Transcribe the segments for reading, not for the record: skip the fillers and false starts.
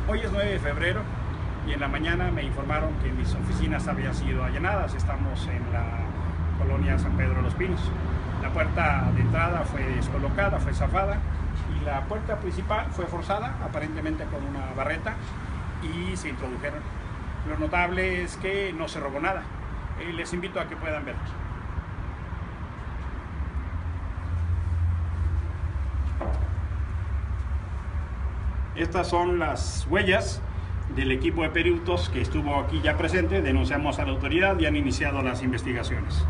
Hoy es 9 de febrero y en la mañana me informaron que mis oficinas habían sido allanadas. Estamos en la colonia San Pedro de los Pinos. La puerta de entrada fue descolocada, fue zafada, y la puerta principal fue forzada, aparentemente con una barreta, y se introdujeron. Lo notable es que no se robó nada. Les invito a que puedan ver. Estas son las huellas del equipo de peritos que estuvo aquí ya presente. Denunciamos a la autoridad y han iniciado las investigaciones.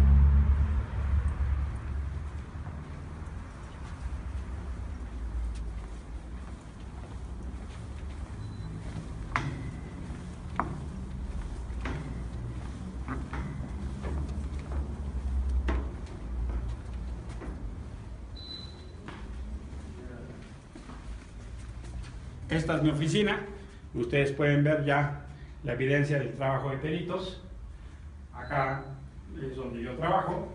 Esta es mi oficina. Ustedes pueden ver ya la evidencia del trabajo de peritos. Acá es donde yo trabajo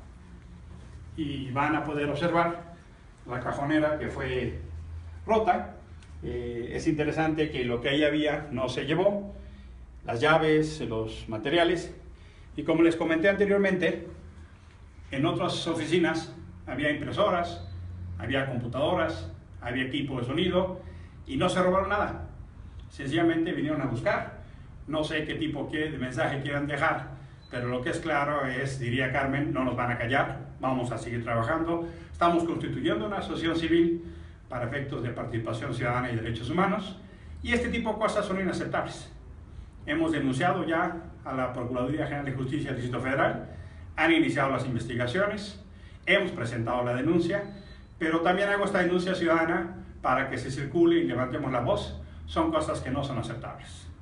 y van a poder observar la cajonera que fue rota. Es interesante que lo que ahí había no se llevó, las llaves, los materiales, y como les comenté anteriormente, en otras oficinas había impresoras, había computadoras, había equipo de sonido, y no se robaron nada. Sencillamente vinieron a buscar. No sé qué tipo de mensaje quieran dejar, pero lo que es claro es, diría Carmen, no nos van a callar, vamos a seguir trabajando. Estamos constituyendo una asociación civil para efectos de participación ciudadana y derechos humanos, y este tipo de cosas son inaceptables. Hemos denunciado ya a la Procuraduría General de Justicia del Distrito Federal, han iniciado las investigaciones, hemos presentado la denuncia, pero también hago esta denuncia ciudadana para que se circule y levantemos la voz. Son cosas que no son aceptables.